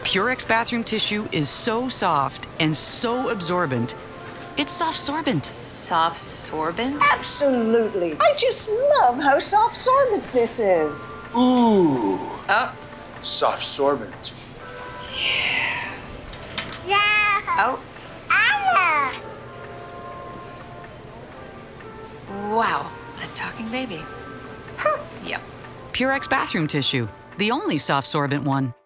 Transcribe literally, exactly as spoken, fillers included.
Purex bathroom tissue is so soft and so absorbent. It's Softsorbent. Softsorbent? Absolutely. I just love how soft-sorbent this is. Ooh. Oh. Softsorbent. Oh. Wow. A talking baby. Huh. Yep. Purex bathroom tissue, the only Softsorbent one.